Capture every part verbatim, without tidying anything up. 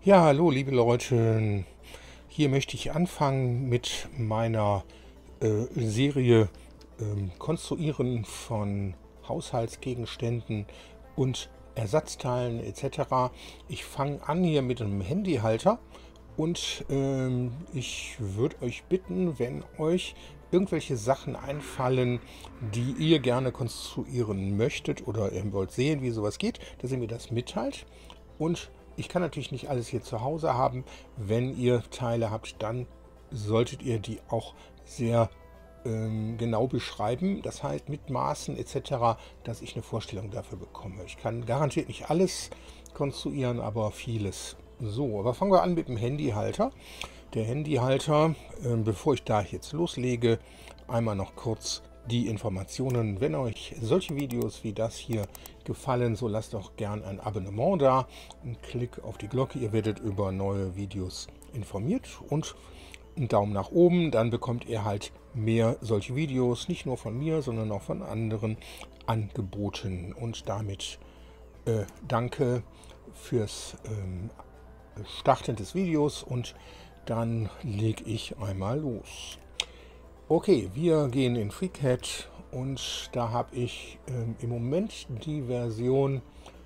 Ja, hallo liebe Leute. Hier möchte ich anfangen mit meiner äh, Serie ähm, Konstruieren von Haushaltsgegenständen und Ersatzteilen et cetera. Ich fange an hier mit einem Handyhalter und ähm, ich würde euch bitten, wenn euch irgendwelche Sachen einfallen, die ihr gerne konstruieren möchtet oder ihr wollt sehen, wie sowas geht, dass ihr mir das mitteilt. Und ich kann natürlich nicht alles hier zu Hause haben. Wenn ihr Teile habt, dann solltet ihr die auch sehr ähm, genau beschreiben. Das heißt mit Maßen et cetera, dass ich eine Vorstellung dafür bekomme. Ich kann garantiert nicht alles konstruieren, aber vieles. So, aber fangen wir an mit dem Handyhalter. Der Handyhalter, äh, bevor ich da jetzt loslege, einmal noch kurz die Informationen. Wenn euch solche Videos wie das hier gefallen, so lasst doch gern ein Abonnement da, einen Klick auf die Glocke, ihr werdet über neue Videos informiert und einen Daumen nach oben, dann bekommt ihr halt mehr solche Videos, nicht nur von mir, sondern auch von anderen angeboten. Und damit äh, danke fürs ähm, Starten des Videos und dann lege ich einmal los. Okay, wir gehen in FreeCAD und da habe ich ähm, im Moment die Version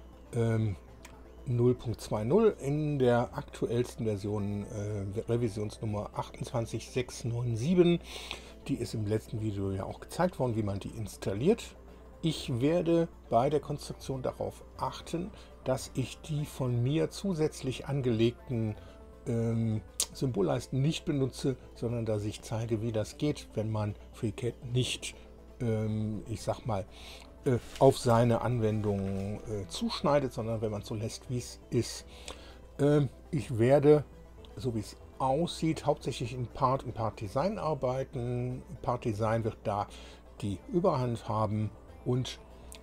ähm, null Punkt zwei null in der aktuellsten Version, äh, Revisionsnummer achtundzwanzig sechshundertsiebenundneunzig. Die ist im letzten Video ja auch gezeigt worden, wie man die installiert. Ich werde bei der Konstruktion darauf achten, dass ich die von mir zusätzlich angelegten ähm, Symbolleisten nicht benutze, sondern dass ich zeige, wie das geht, wenn man FreeCAD nicht, ähm, ich sag mal, äh, auf seine Anwendung äh, zuschneidet, sondern wenn man so lässt, wie es ist. Ähm, ich werde, so wie es aussieht, hauptsächlich in Part und Part Design arbeiten. Part Design wird da die Überhand haben und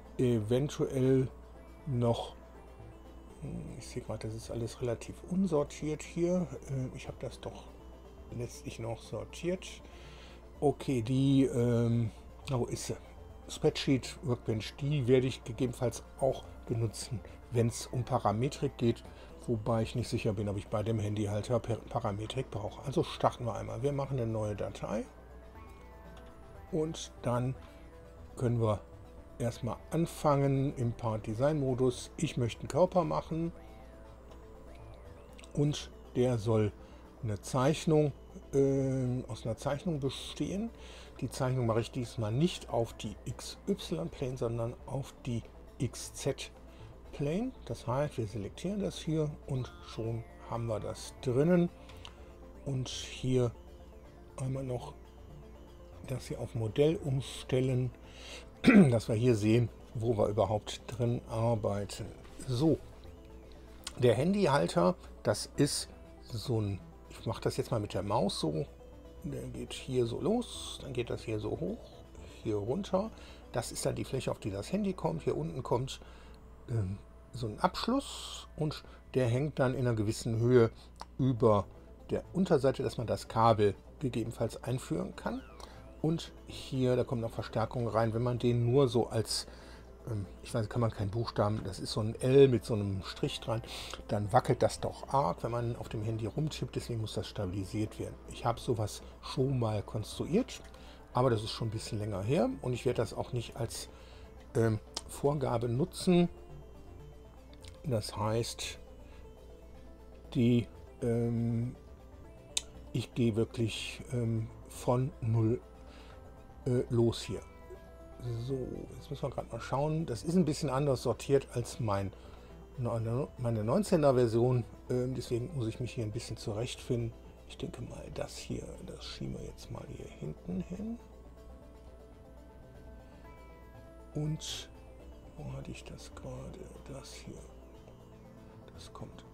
eventuell noch, ich sehe gerade, das ist alles relativ unsortiert hier. Ich habe das doch letztlich noch sortiert. Okay, die, ähm, wo ist sie? Spreadsheet Workbench, die werde ich gegebenenfalls auch benutzen, wenn es um Parametrik geht, wobei ich nicht sicher bin, ob ich bei dem Handyhalter Parametrik brauche. Also starten wir einmal. Wir machen eine neue Datei und dann können wir erstmal anfangen im Part Design Modus. Ich möchte einen Körper machen und der soll eine Zeichnung äh, aus einer Zeichnung bestehen. Die Zeichnung mache ich diesmal nicht auf die X Y-Plane, sondern auf die X Z-Plane. Das heißt, wir selektieren das hier und schon haben wir das drinnen. Und hier einmal noch das hier auf Modell umstellen, dass wir hier sehen, wo wir überhaupt drin arbeiten. So, der Handyhalter, das ist so ein, ich mache das jetzt mal mit der Maus so, der geht hier so los, dann geht das hier so hoch, hier runter. Das ist dann die Fläche, auf die das Handy kommt. Hier unten kommt ähm, so ein Abschluss und der hängt dann in einer gewissen Höhe über der Unterseite, dass man das Kabel gegebenenfalls einführen kann. Und hier, da kommt noch Verstärkung rein, wenn man den nur so als, ähm, ich weiß, kann man keinen Buchstaben, das ist so ein L mit so einem Strich dran, dann wackelt das doch arg, wenn man auf dem Handy rumtippt, deswegen muss das stabilisiert werden. Ich habe sowas schon mal konstruiert, aber das ist schon ein bisschen länger her und ich werde das auch nicht als ähm, Vorgabe nutzen. Das heißt, die, ähm, ich gehe wirklich ähm, von null Äh, los hier. So, jetzt müssen wir gerade mal schauen. Das ist ein bisschen anders sortiert als mein, meine neunzehner Version. Ähm, deswegen muss ich mich hier ein bisschen zurechtfinden. Ich denke mal, das hier, das schieben wir jetzt mal hier hinten hin. Und wo hatte ich das gerade? Das hier. Das kommt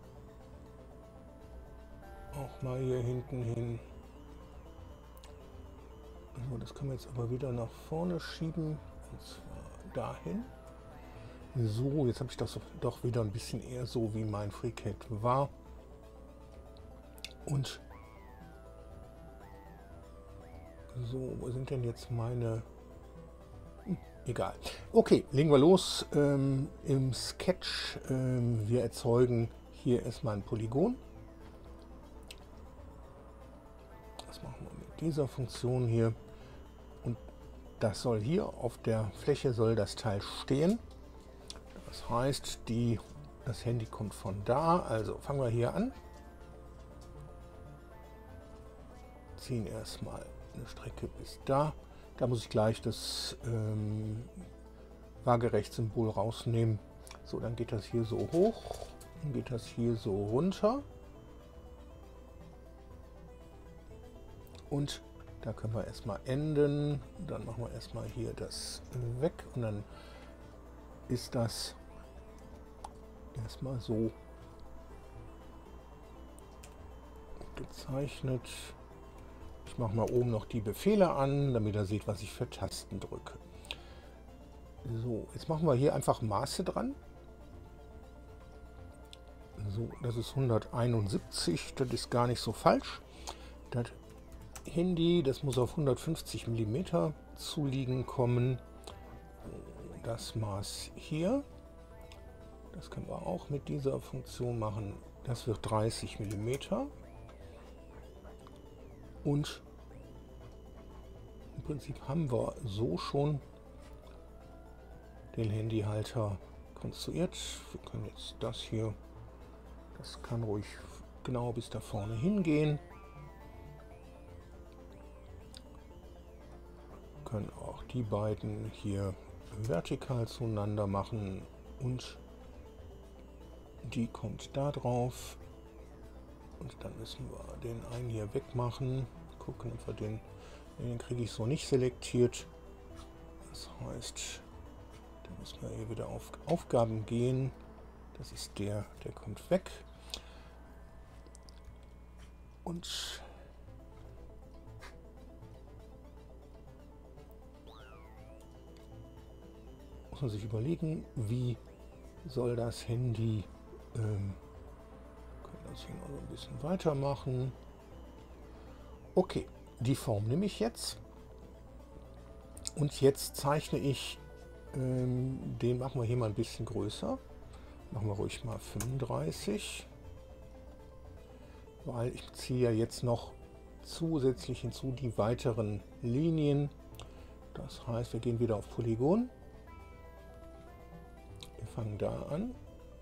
auch mal hier hinten hin. So, das können wir jetzt aber wieder nach vorne schieben, und zwar dahin. So, jetzt habe ich das doch wieder ein bisschen eher so, wie mein FreeCAD war. Und so, wo sind denn jetzt meine... Hm, egal. Okay, legen wir los. Ähm, im Sketch, ähm, wir erzeugen hier erstmal ein Polygon. dieser Funktion hier. Und das soll hier auf der Fläche soll das Teil stehen. Das heißt, die, das Handy kommt von da. Also fangen wir hier an. Ziehen erstmal eine Strecke bis da. Da muss ich gleich das ähm, Waagerecht-Symbol rausnehmen. So, dann geht das hier so hoch, dann geht das hier so runter. Und da können wir erstmal enden. Dann machen wir erstmal hier das weg und dann ist das erstmal so gezeichnet. Ich mache mal oben noch die Befehle an, damit ihr seht, was ich für Tasten drücke. So, jetzt machen wir hier einfach Maße dran. So, das ist hunderteinundsiebzig, das ist gar nicht so falsch. Das Handy, das muss auf hundertfünfzig Millimeter zu liegen kommen. Das Maß hier, das können wir auch mit dieser Funktion machen. Das wird dreißig Millimeter. Und im Prinzip haben wir so schon den Handyhalter konstruiert. Wir können jetzt das hier, das kann ruhig genau bis da vorne hingehen. Wir können auch die beiden hier vertikal zueinander machen und die kommt da drauf. Und dann müssen wir den einen hier wegmachen. Gucken, ob wir den, den kriege ich so nicht selektiert. Das heißt, da müssen wir hier wieder auf Aufgaben gehen. Das ist der, der kommt weg. Und muss man sich überlegen, wie soll das Handy ähm, das hier noch ein bisschen weitermachen. Okay, die Form nehme ich jetzt und jetzt zeichne ich ähm, den, machen wir hier mal ein bisschen größer, machen wir ruhig mal fünfunddreißig, weil ich ziehe ja jetzt noch zusätzlich hinzu die weiteren Linien. Das heißt, wir gehen wieder auf Polygon, wir fangen da an.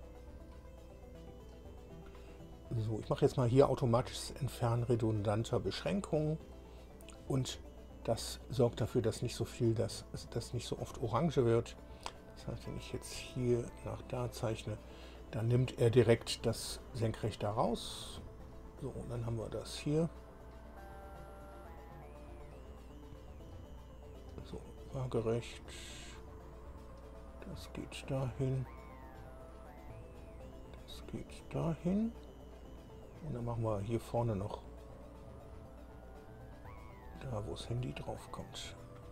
So, ich mache jetzt mal hier automatisches Entfernen redundanter Beschränkungen und das sorgt dafür, dass nicht so viel, dass das nicht so oft orange wird. Das heißt, wenn ich jetzt hier nach da zeichne, dann nimmt er direkt das Senkrechte raus. So, und dann haben wir das hier. So, waagerecht. Das geht dahin. Das geht dahin. Und dann machen wir hier vorne noch da, wo das Handy drauf kommt.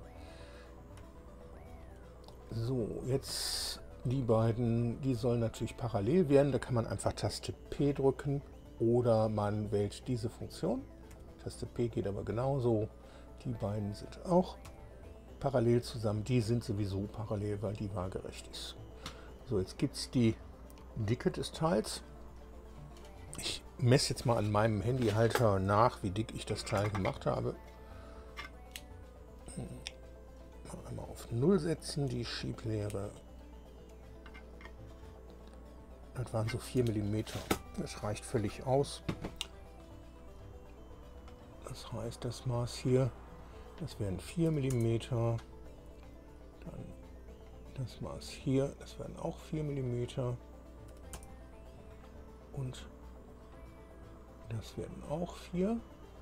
So, jetzt die beiden, die sollen natürlich parallel werden. Da kann man einfach Taste P drücken oder man wählt diese Funktion. Taste P geht aber genauso. Die beiden sind auch parallel zusammen. Die sind sowieso parallel, weil die waagerecht ist. So, jetzt gibt es die Dicke des Teils. Ich messe jetzt mal an meinem Handyhalter nach, wie dick ich das Teil gemacht habe. Einmal auf null setzen, die Schieblehre. Das waren so vier Millimeter. Das reicht völlig aus. Das heißt, das Maß hier, das wären vier Millimeter. Dann das Maß hier, das wären auch vier Millimeter. Und das werden auch vier.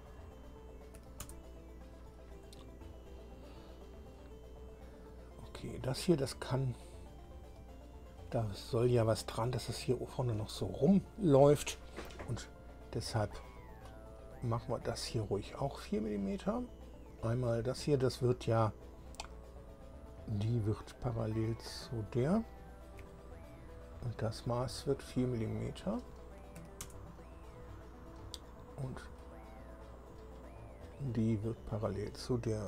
Okay, das hier, das kann, da soll ja was dran, dass es hier vorne noch so rumläuft. Und deshalb machen wir das hier ruhig auch vier Millimeter. Einmal das hier, das wird ja, die wird parallel zu der. Und das Maß wird vier Millimeter. Und die wird parallel zu der.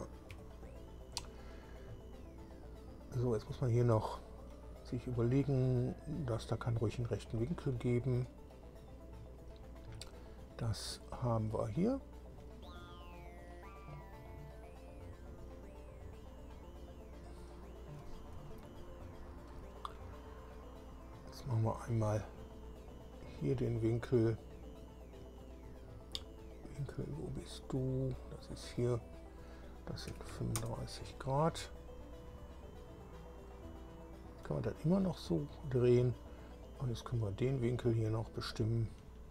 So, jetzt muss man hier noch sich überlegen, dass da kann ruhig einen rechten Winkel geben. Das haben wir hier. Jetzt machen wir einmal hier den Winkel. Winkel, wo bist du? Das ist hier, das sind fünfunddreißig Grad. Kann man das immer noch so drehen. Und jetzt können wir den Winkel hier noch bestimmen.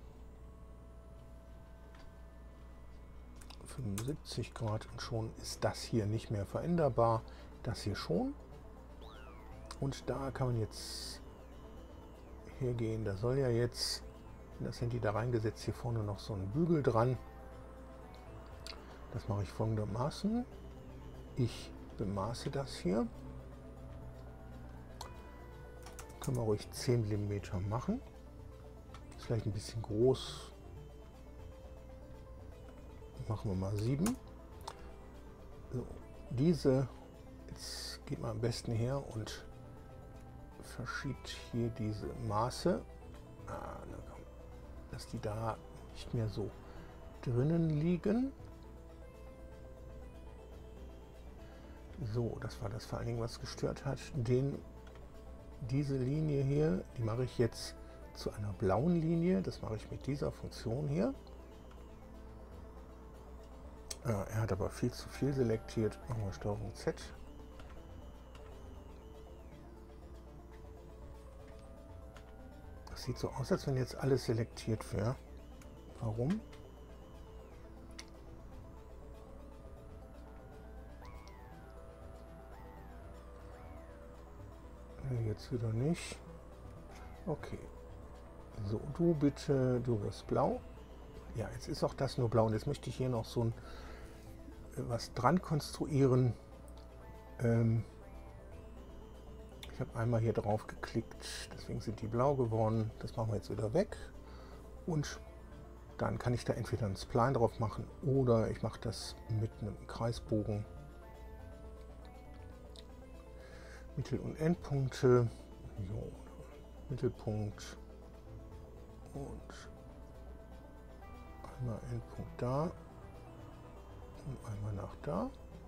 fünfundsiebzig Grad, und schon ist das hier nicht mehr veränderbar. Das hier schon. Und da kann man jetzt hergehen. Da soll ja jetzt, das Handy da reingesetzt, hier vorne noch so ein Bügel dran. Das mache ich folgendermaßen. Ich bemaße das hier. Können wir ruhig zehn Millimeter machen. Ist vielleicht ein bisschen groß. Machen wir mal sieben. So, diese, jetzt geht man am besten her und verschiebt hier diese Maße, ah, dass die da nicht mehr so drinnen liegen. So, das war das vor allen Dingen, was gestört hat. Den, diese Linie hier, die mache ich jetzt zu einer blauen Linie. Das mache ich mit dieser Funktion hier. Ah, er hat aber viel zu viel selektiert. Machen wir Steuerung Z. Das sieht so aus, als wenn jetzt alles selektiert wäre. Warum? Jetzt wieder nicht. Okay. So, du bitte, du wirst blau. Ja, jetzt ist auch das nur blau. Und jetzt möchte ich hier noch so ein was dran konstruieren. Ähm ich habe einmal hier drauf geklickt, deswegen sind die blau geworden. Das machen wir jetzt wieder weg. Und dann kann ich da entweder ein Spline drauf machen oder ich mache das mit einem Kreisbogen. Mittel- und Endpunkte. Jo, Mittelpunkt und einmal Endpunkt da und einmal nach da.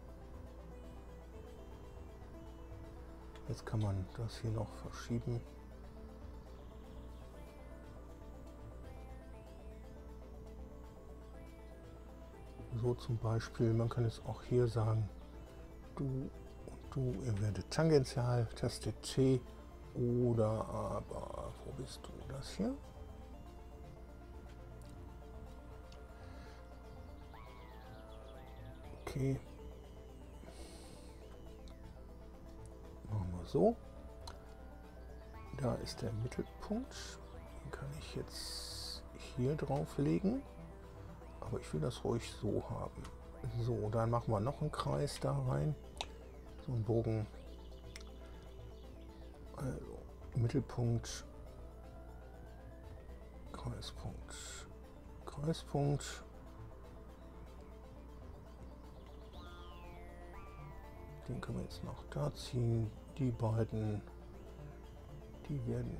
Jetzt kann man das hier noch verschieben. So zum Beispiel, man kann es auch hier sagen, du und du, ihr werdet tangential, Taste T, oder aber, wo bist du, das hier? Okay. Machen wir so. Da ist der Mittelpunkt. Den kann ich jetzt hier drauf legen. Aber ich will das ruhig so haben. So, dann machen wir noch einen Kreis da rein. So einen Bogen. Also, Mittelpunkt. Kreispunkt. Kreispunkt. Den können wir jetzt noch da ziehen. Die beiden, die werden...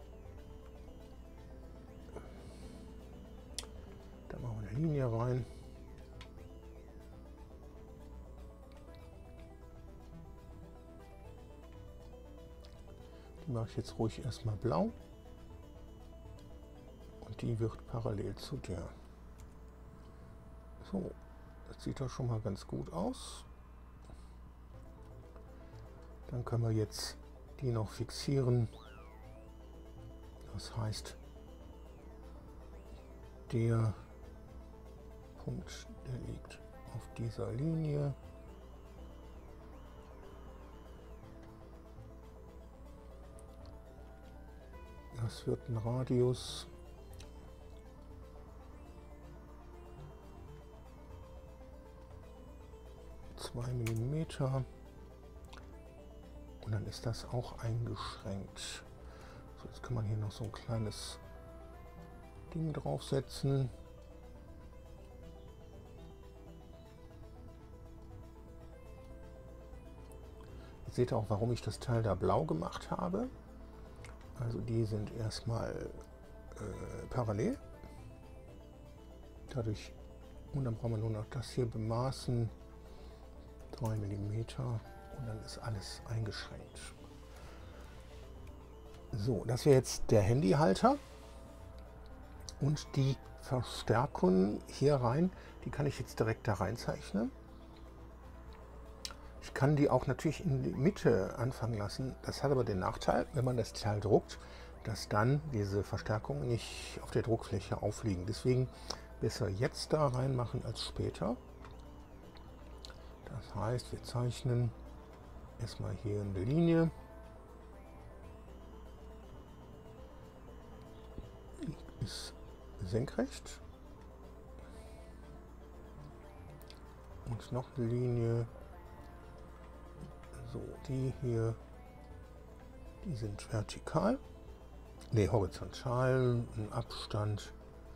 Da machen wir eine Linie rein. Die mache ich jetzt ruhig erstmal blau. Und die wird parallel zu der. So, das sieht doch schon mal ganz gut aus. Dann können wir jetzt die noch fixieren. Das heißt, der Punkt, der liegt auf dieser Linie. Das wird ein Radius. zwei Millimeter. Und dann ist das auch eingeschränkt. So, jetzt kann man hier noch so ein kleines Ding draufsetzen. Jetzt seht ihr auch, warum ich das Teil da blau gemacht habe. Also die sind erstmal äh, parallel. Dadurch, und dann brauchen wir nur noch das hier bemaßen. drei Millimeter. Und dann ist alles eingeschränkt. So, das wäre jetzt der Handyhalter und die Verstärkung hier rein, die kann ich jetzt direkt da reinzeichnen. Ich kann die auch natürlich in die Mitte anfangen lassen. Das hat aber den Nachteil, wenn man das Teil druckt, dass dann diese Verstärkungen nicht auf der Druckfläche aufliegen. Deswegen besser jetzt da reinmachen als später. Das heißt, wir zeichnen erstmal hier eine Linie. Die ist senkrecht. Und noch eine Linie. So, die hier, die sind vertikal. Ne, horizontal, ein Abstand.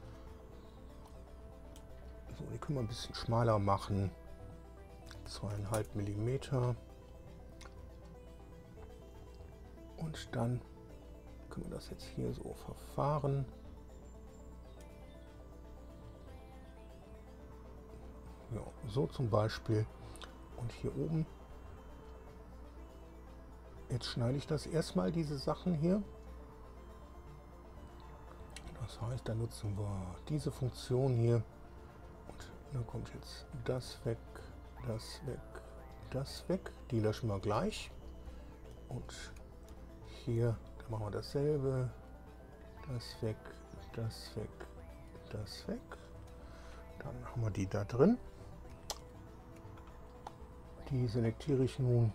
So, die können wir ein bisschen schmaler machen. Zweieinhalb Millimeter. Und dann können wir das jetzt hier so verfahren. Ja, so zum Beispiel. Und hier oben. Jetzt schneide ich das erstmal, diese Sachen hier. Das heißt, da nutzen wir diese Funktion hier. Und dann kommt jetzt das weg, das weg, das weg. Die löschen wir gleich. Und hier, da machen wir dasselbe. Das weg, das weg, das weg. Dann haben wir die da drin. Die selektiere ich nun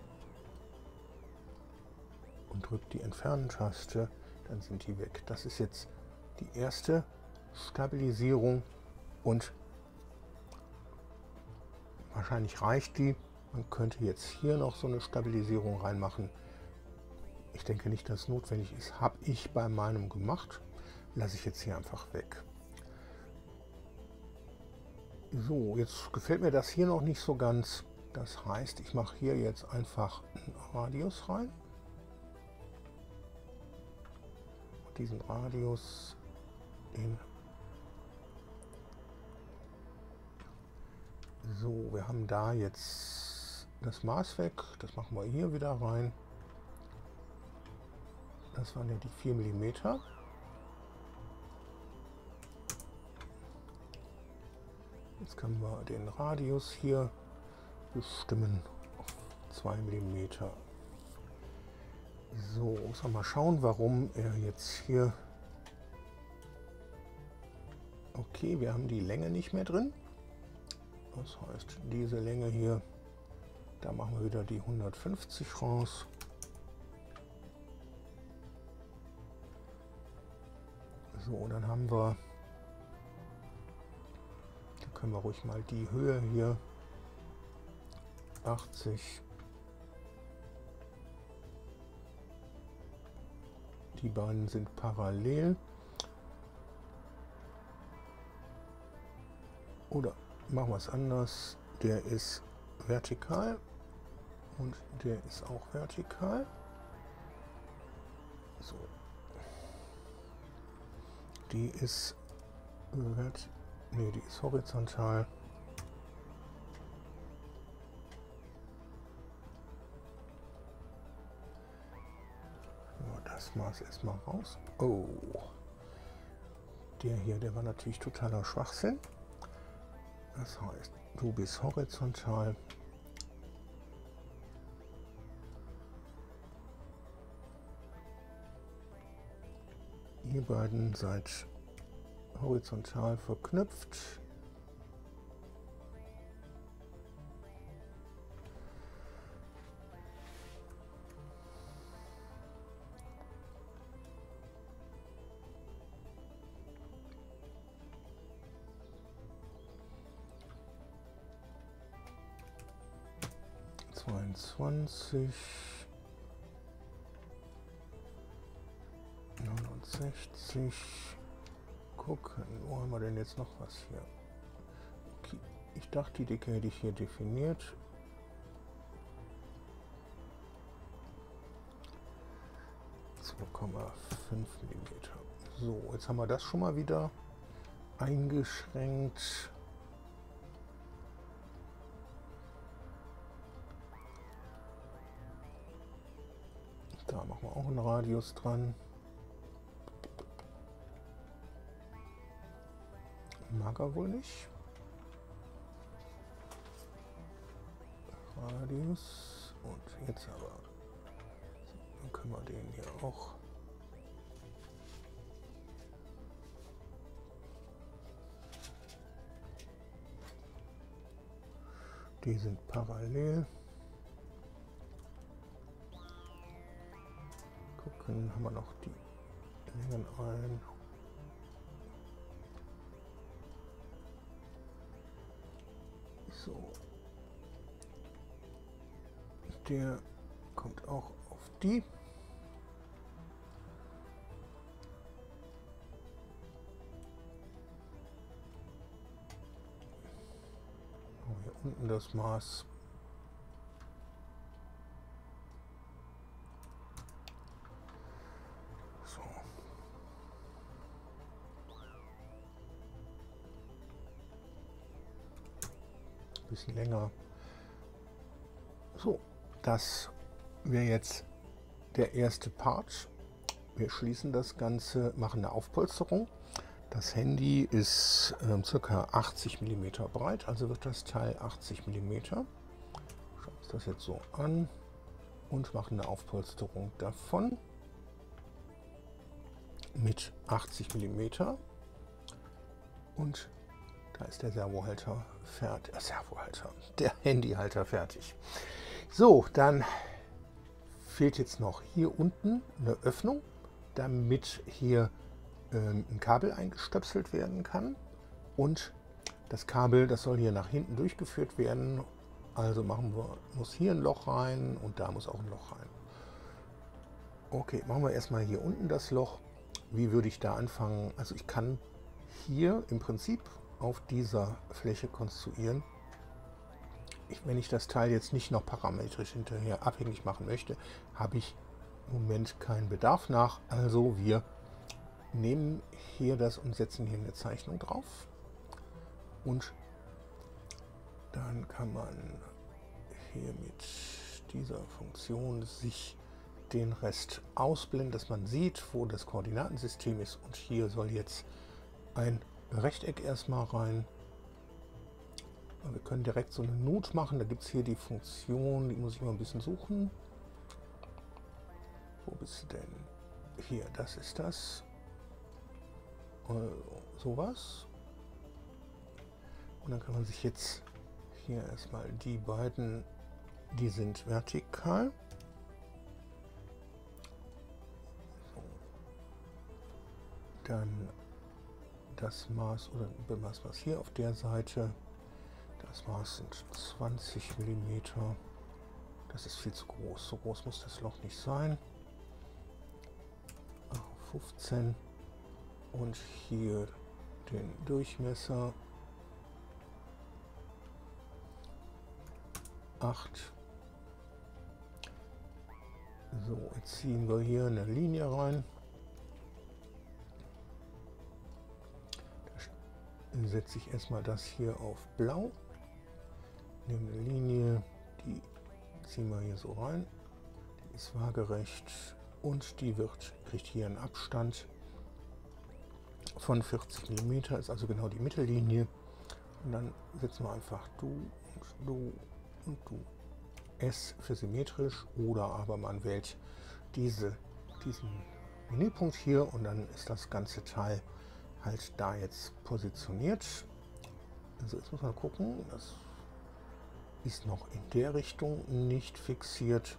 und drücke die Entfernen-Taste, dann sind die weg. Das ist jetzt die erste Stabilisierung und wahrscheinlich reicht die. Man könnte jetzt hier noch so eine Stabilisierung reinmachen. Ich denke nicht, dass es notwendig ist. Habe ich bei meinem gemacht. Lasse ich jetzt hier einfach weg. So, jetzt gefällt mir das hier noch nicht so ganz. Das heißt, ich mache hier jetzt einfach einen Radius rein. Diesen Radius, den so, wir haben da jetzt das Maß weg, das machen wir hier wieder rein. Das waren ja die vier Millimeter. Jetzt können wir den Radius hier bestimmen auf zwei Millimeter. So, muss man mal schauen, warum er jetzt hier... Okay, wir haben die Länge nicht mehr drin. Das heißt, diese Länge hier, da machen wir wieder die hundertfünfzig raus. So, dann haben wir... Da können wir ruhig mal die Höhe hier achtzig. Die beiden sind parallel. Oder machen wir es anders. Der ist vertikal und der ist auch vertikal. So. Die ist vert nee, die ist horizontal. Das Maß erstmal raus. Oh, der hier, der war natürlich totaler Schwachsinn. Das heißt, du bist horizontal. Ihr beiden seid horizontal verknüpft. zweiundzwanzig, neunundsechzig, gucken, wo haben wir denn jetzt noch was hier? Okay. Ich dachte, die Dicke hätte ich hier definiert. zwei Komma fünf Millimeter. So, jetzt haben wir das schon mal wieder eingeschränkt. Da machen wir auch einen Radius dran. Mag er wohl nicht. Radius. Und jetzt aber. Dann können wir den hier auch. Die sind parallel. Gucken, haben wir noch die Längen ein. So. Der kommt auch auf die. Oh, hier unten das Maß. So. Ein bisschen länger. So, das wäre jetzt der erste Part. Wir schließen das Ganze, machen eine Aufpolsterung. Das Handy ist äh, ca. achtzig Millimeter breit, also wird das Teil achtzig Millimeter. Schauen wir uns das jetzt so an und machen eine Aufpolsterung davon mit achtzig Millimeter. Und da ist der Servohalter fertig. Äh, Servohalter, der Handyhalter fertig. So, dann fehlt jetzt noch hier unten eine Öffnung, damit hier ähm, ein Kabel eingestöpselt werden kann. Und das Kabel, das soll hier nach hinten durchgeführt werden. Also machen wir, muss hier ein Loch rein und da muss auch ein Loch rein. Okay, machen wir erstmal hier unten das Loch. Wie würde ich da anfangen? Also ich kann hier im Prinzip auf dieser Fläche konstruieren. Ich, wenn ich das Teil jetzt nicht noch parametrisch hinterher abhängig machen möchte, habe ich im Moment keinen Bedarf nach. Also wir nehmen hier das und setzen hier eine Zeichnung drauf. Und dann kann man hier mit dieser Funktion sich den Rest ausblenden, dass man sieht, wo das Koordinatensystem ist. Und hier soll jetzt ein Rechteck erstmal rein. Wir können direkt so eine Not machen. Da gibt es hier die Funktion, die muss ich mal ein bisschen suchen. Wo bist du denn? Hier, das ist das. Äh, sowas. Und dann kann man sich jetzt hier erstmal die beiden, die sind vertikal. So. Dann das Maß oder das Maß hier auf der Seite. Das Maß sind zwanzig Millimeter. Das ist viel zu groß. So groß muss das Loch nicht sein. fünfzehn. Und hier den Durchmesser. acht. So, jetzt ziehen wir hier eine Linie rein. Dann setze ich erstmal das hier auf blau. Nehme eine Linie, die ziehen wir hier so rein. Die ist waagerecht und die wird, kriegt hier einen Abstand von vierzig Millimeter, ist also genau die Mittellinie. Und dann setzen wir einfach du und du und du. S für symmetrisch oder aber man wählt diese, diesen Menüpunkt hier und dann ist das ganze Teil halt da jetzt positioniert. Also jetzt muss man gucken, das ist noch in der Richtung nicht fixiert.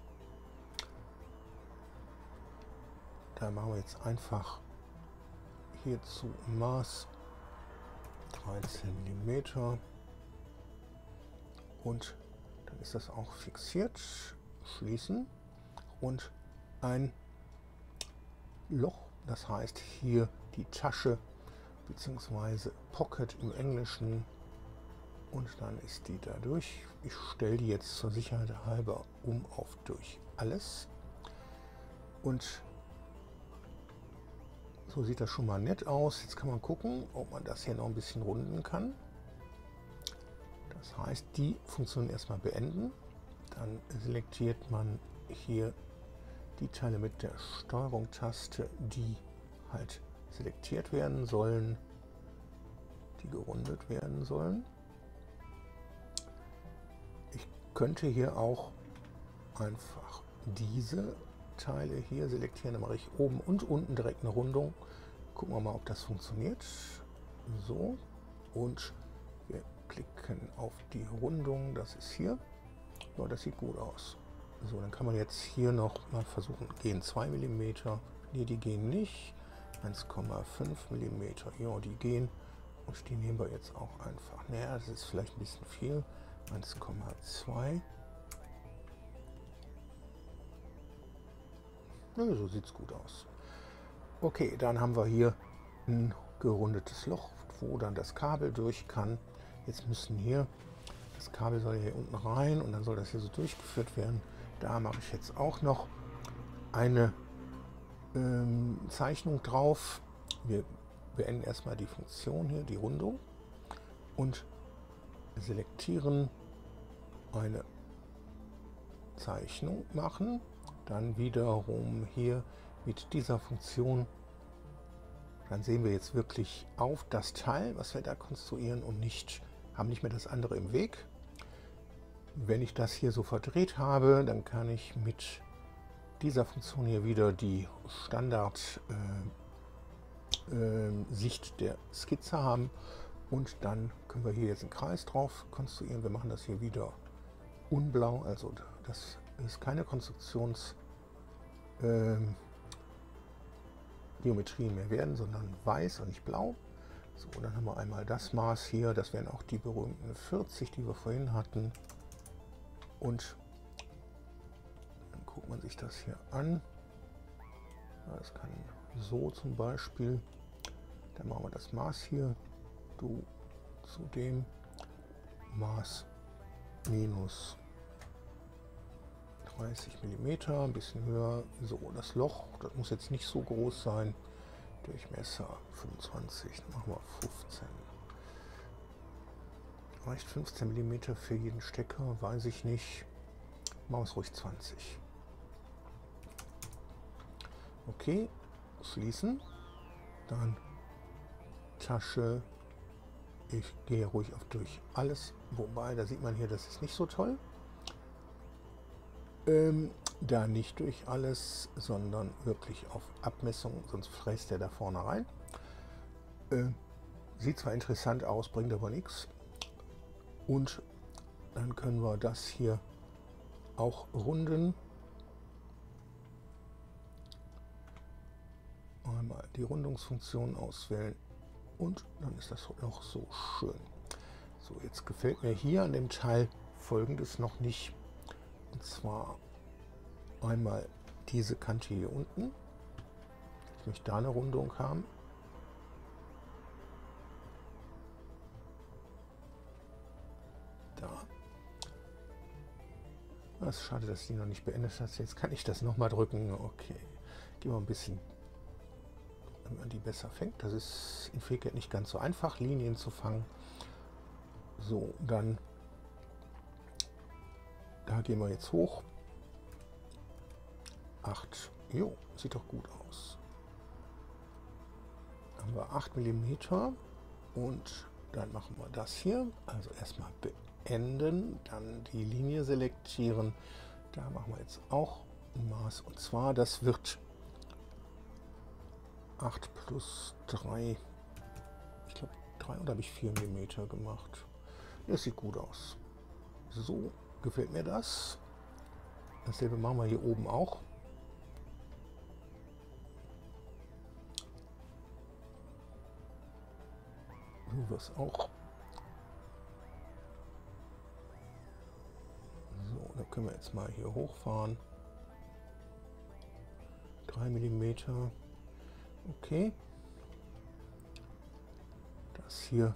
Da machen wir jetzt einfach hier zu Maß dreizehn Millimeter und dann ist das auch fixiert. Schließen und ein Loch, das heißt hier die Tasche bzw. Pocket im Englischen und dann ist die da durch. Ich stelle die jetzt zur Sicherheit halber um auf durch alles und so sieht das schon mal nett aus. Jetzt kann man gucken, ob man das hier noch ein bisschen runden kann. Das heißt, die Funktion erstmal beenden. Dann selektiert man hier die Teile mit der Steuerung-Taste, die halt selektiert werden sollen, die gerundet werden sollen. Ich könnte hier auch einfach diese Teile hier selektieren, dann mache ich oben und unten direkt eine Rundung. Gucken wir mal, ob das funktioniert. So, und wir klicken auf die Rundung, das ist hier. Ja, das sieht gut aus. So, dann kann man jetzt hier noch mal versuchen, gehen zwei Millimeter. Ne, die gehen nicht. eins Komma fünf Millimeter, ja, die gehen. Und die nehmen wir jetzt auch einfach. Naja, das ist vielleicht ein bisschen viel. eins Komma zwei. Ja, so sieht es gut aus. Okay, dann haben wir hier ein gerundetes Loch, wo dann das Kabel durch kann. Jetzt müssen hier, das Kabel soll hier unten rein und dann soll das hier so durchgeführt werden. Da mache ich jetzt auch noch eine ähm, Zeichnung drauf. Wir beenden erstmal die Funktion hier, die Rundung, und selektieren eine Zeichnung machen. Dann wiederum hier mit dieser Funktion. Dann sehen wir jetzt wirklich auf das Teil, was wir da konstruieren, und nicht, haben nicht mehr das andere im Weg. Wenn ich das hier so verdreht habe, dann kann ich mit dieser Funktion hier wieder die Standard äh, äh, Sicht der Skizze haben, und dann können wir hier jetzt einen Kreis drauf konstruieren. Wir machen das hier wieder unblau, also das ist keine Konstruktions äh, Geometrien mehr werden, sondern weiß und nicht blau. So, dann haben wir einmal das Maß hier, das wären auch die berühmten vierzig, die wir vorhin hatten. Und dann guckt man sich das hier an. Ja, das kann so zum Beispiel. Dann machen wir das Maß hier, du zu dem Maß minus dreißig Millimeter, ein bisschen höher. So, das Loch, das muss jetzt nicht so groß sein. Durchmesser fünfundzwanzig, dann machen wir fünfzehn. Reicht fünfzehn Millimeter für jeden Stecker, weiß ich nicht. Machen wir es ruhig zwanzig. Okay, schließen. Dann Tasche. Ich gehe ruhig auf durch alles, wobei, da sieht man hier, das ist nicht so toll. Ähm, da nicht durch alles, sondern wirklich auf Abmessung, sonst fräst er da vorne rein. Äh, sieht zwar interessant aus, bringt aber nichts. Und dann können wir das hier auch runden. Einmal die Rundungsfunktion auswählen und dann ist das noch so schön. So, jetzt gefällt mir hier an dem Teil Folgendes noch nicht. Und zwar einmal diese Kante hier unten. Ich möchte da eine Rundung haben. Da. Das ist schade, dass die noch nicht beendet hat. Jetzt kann ich das nochmal drücken. Okay. Gehen wir ein bisschen, wenn man die besser fängt. Das ist in FreeCAD nicht ganz so einfach, Linien zu fangen. So, dann da gehen wir jetzt hoch. acht. Jo, sieht doch gut aus. Dann haben wir acht Millimeter und dann machen wir das hier. Also erstmal beenden, dann die Linie selektieren. Da machen wir jetzt auch ein Maß, und zwar das wird acht plus drei. Ich glaube drei, oder habe ich vier Millimeter gemacht? Das sieht gut aus. So gefällt mir das. Dasselbe machen wir hier oben auch. So was auch. So, da können wir jetzt mal hier hochfahren. drei Millimeter. Okay. Das hier.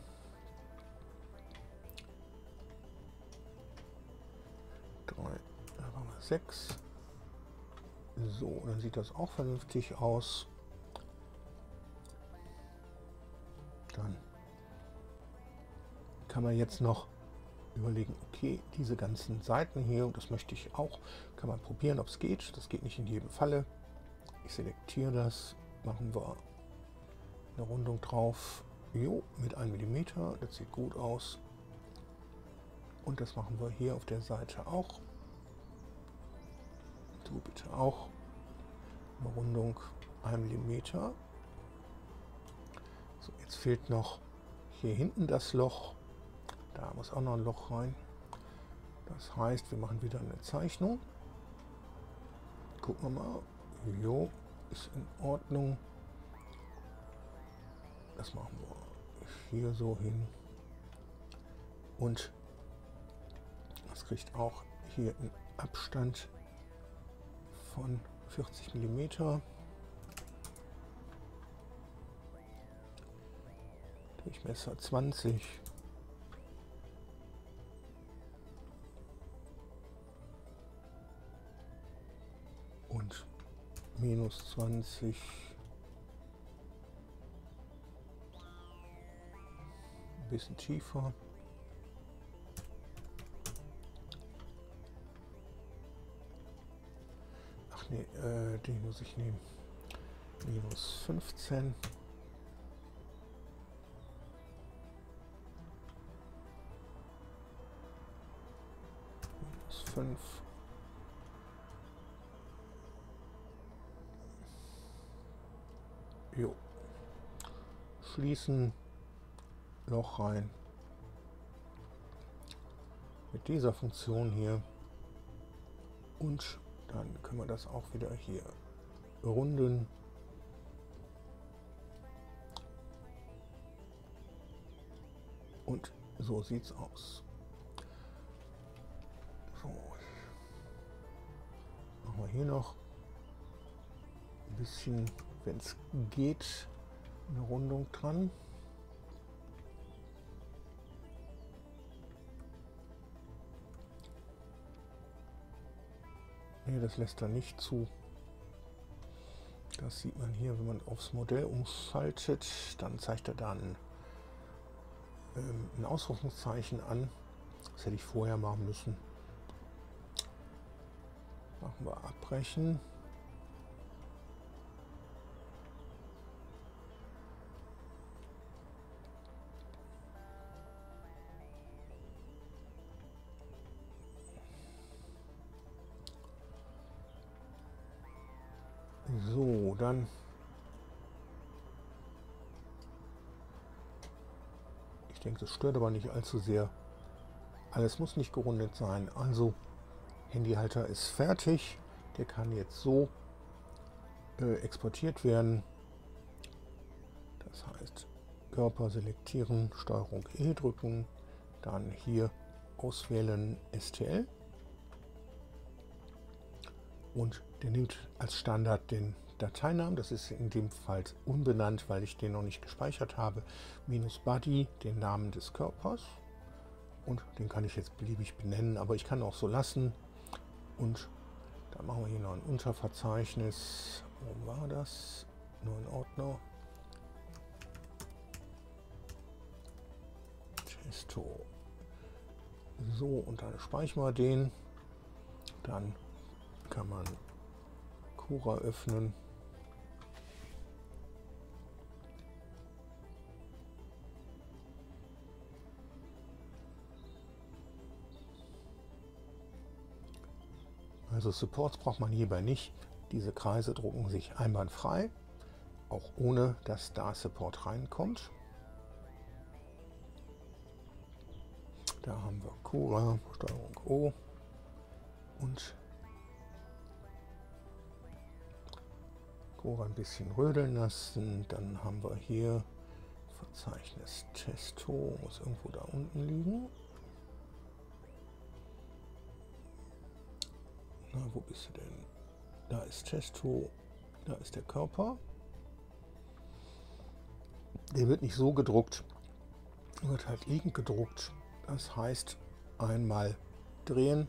drei, da haben wir sechs. So, dann sieht das auch vernünftig aus. Dann kann man jetzt noch überlegen, okay, diese ganzen Seiten hier, und das möchte ich auch, kann man probieren, ob es geht. Das geht nicht in jedem Falle. Ich selektiere das, machen wir eine Rundung drauf. Jo, mit einem Millimeter, das sieht gut aus. Und das machen wir hier auf der Seite auch. Du bitte auch. Eine Rundung ein Millimeter. So, jetzt fehlt noch hier hinten das Loch. Da muss auch noch ein Loch rein. Das heißt, wir machen wieder eine Zeichnung. Gucken wir mal. Jo, ist in Ordnung. Das machen wir hier so hin. Und das kriegt auch hier einen Abstand von vierzig Millimeter. Durchmesser zwanzig. Und minus zwanzig. Ein bisschen tiefer. Ach nee, äh, den muss ich nehmen. Minus fünfzehn. Minus fünf. Jo. Schließen. Loch rein. Mit dieser Funktion hier. Und dann können wir das auch wieder hier runden. Und so sieht's aus. So. Machen wir hier noch ein bisschen, wenn es geht, eine Rundung dran. Nee, das lässt er nicht zu. Das sieht man hier, wenn man aufs Modell umschaltet, dann zeigt er dann ähm, ein Ausrufungszeichen an. Das hätte ich vorher machen müssen. Machen wir abbrechen. So, dann ich denke, das stört aber nicht allzu sehr. Alles muss nicht gerundet sein. Also Handyhalter ist fertig. Der kann jetzt so äh, exportiert werden. Das heißt, Körper selektieren, Steuerung E drücken, dann hier auswählen S T L. Und der nimmt als Standard den Dateinamen, das ist in dem Fall unbenannt, weil ich den noch nicht gespeichert habe, minus Body, den Namen des Körpers. Und den kann ich jetzt beliebig benennen, aber ich kann auch so lassen. Und dann machen wir hier noch ein Unterverzeichnis. Wo war das? Nur ein Ordner. Testo. So, und dann speichern wir den. Dann kann man Cura öffnen. Also Supports braucht man hierbei nicht. Diese Kreise drucken sich einwandfrei, auch ohne dass da Support reinkommt. Da haben wir Cura, Steuerung O und Cura ein bisschen rödeln lassen. Dann haben wir hier Verzeichnis Testo, muss irgendwo da unten liegen. Na, wo bist du denn? Da ist Testo, da ist der Körper. Der wird nicht so gedruckt, wird halt liegend gedruckt. Das heißt, einmal drehen,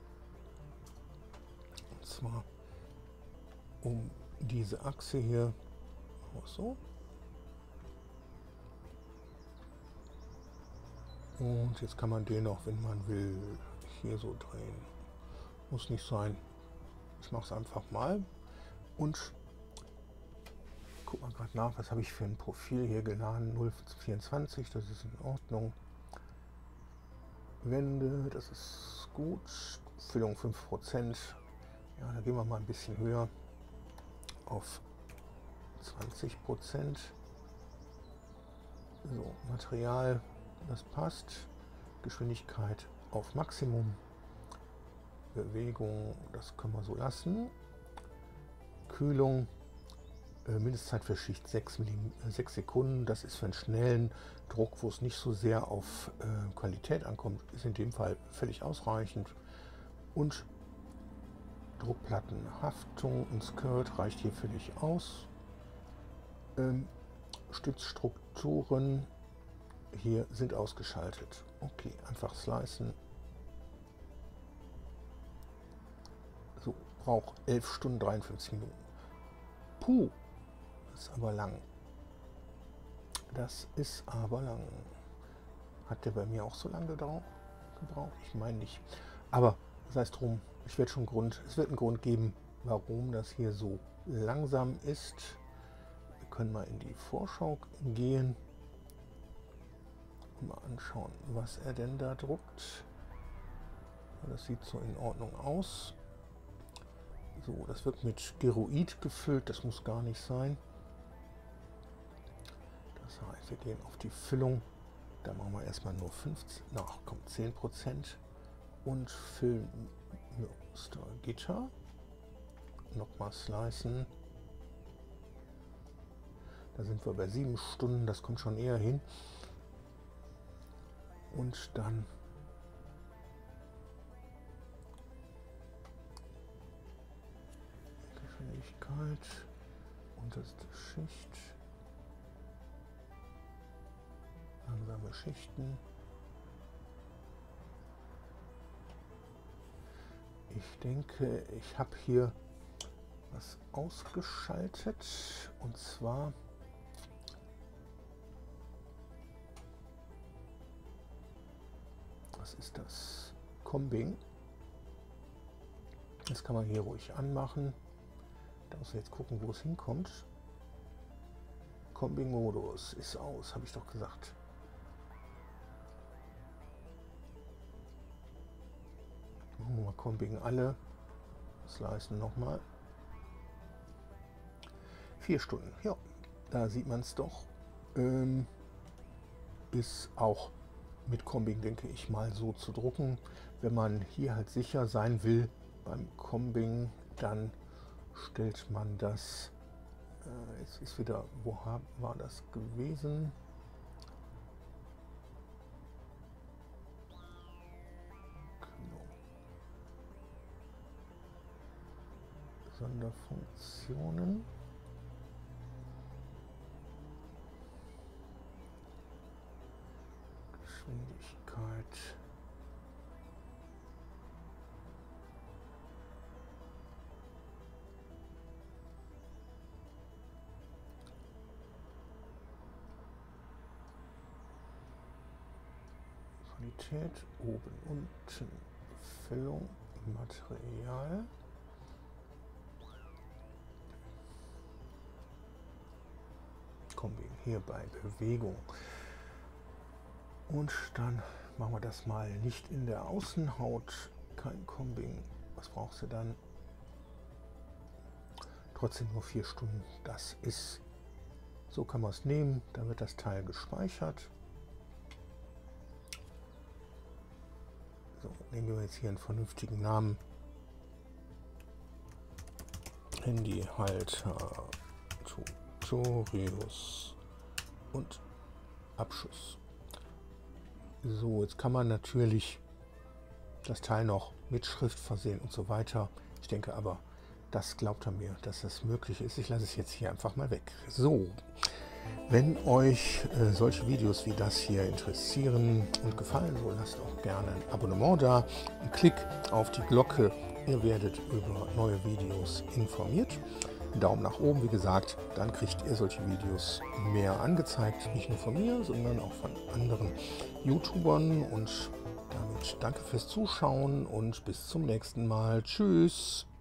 und zwar um diese Achse hier, auch so. Und jetzt kann man den auch, wenn man will, hier so drehen. Muss nicht sein. Ich mache es einfach mal. Und guck mal gerade nach, was habe ich für ein Profil hier geladen. null vierundzwanzig, das ist in Ordnung. Wände, das ist gut. Füllung fünf Prozent. Ja, da gehen wir mal ein bisschen höher. Auf zwanzig Prozent. So, Material, das passt. Geschwindigkeit auf Maximum. Bewegung, das können wir so lassen. Kühlung, äh, Mindestzeit für Schicht sechs Sekunden. Das ist für einen schnellen Druck, wo es nicht so sehr auf äh, Qualität ankommt, ist in dem Fall völlig ausreichend. Und Druckplattenhaftung und Skirt reicht hier völlig aus. Ähm, Stützstrukturen hier sind ausgeschaltet. Okay, einfach slicen. So, braucht elf Stunden dreiundfünfzig Minuten. Puh, das ist aber lang. Das ist aber lang. Hat der bei mir auch so lange gebraucht? Ich meine nicht. Aber sei es drum, ich werde schon Grund, es wird einen Grund geben, warum das hier so langsam ist. Wir können mal in die Vorschau gehen und mal anschauen, was er denn da druckt. Das sieht so in Ordnung aus. So, das wird mit Geroid gefüllt, das muss gar nicht sein. Das heißt, wir gehen auf die Füllung, da machen wir erstmal nur fünfzehn, nach kommt zehn Prozent und füllen Mustergitter. Nochmal slicen. Da sind wir bei sieben Stunden, das kommt schon eher hin. Und dann Geschwindigkeit, unterste Schicht, langsame Schichten. Ich denke, ich habe hier was ausgeschaltet, und zwar was ist das? Combing. Das kann man hier ruhig anmachen. Da muss man jetzt gucken, wo es hinkommt. Combing-Modus ist aus, habe ich doch gesagt. Machen wir mal Combing alle. Slicen nochmal. Vier Stunden. Ja, da sieht man es doch. Ähm, ist auch mit Combing, denke ich mal, so zu drucken. Wenn man hier halt sicher sein will beim Combing, dann stellt man das, äh, jetzt ist wieder, wo war das gewesen? Genau. Sonderfunktionen. Geschwindigkeit. Qualität, oben, unten, Befüllung, Material. Combing hier bei Bewegung. Und dann machen wir das mal nicht in der Außenhaut, kein Combing. Was brauchst du dann? Trotzdem nur vier Stunden. Das ist, so kann man es nehmen. Da wird das Teil gespeichert. So, nehmen wir jetzt hier einen vernünftigen Namen. Handyhalter Tutorius und Abschuss. So, jetzt kann man natürlich das Teil noch mit Schrift versehen und so weiter. Ich denke aber, das glaubt er mir, dass das möglich ist. Ich lasse es jetzt hier einfach mal weg. So, wenn euch äh, solche Videos wie das hier interessieren und gefallen, so lasst auch gerne ein Abonnement da, einen Klick auf die Glocke. Ihr werdet über neue Videos informiert. Daumen nach oben, wie gesagt, dann kriegt ihr solche Videos mehr angezeigt, nicht nur von mir, sondern auch von anderen YouTubern. Und damit danke fürs Zuschauen und bis zum nächsten Mal. Tschüss!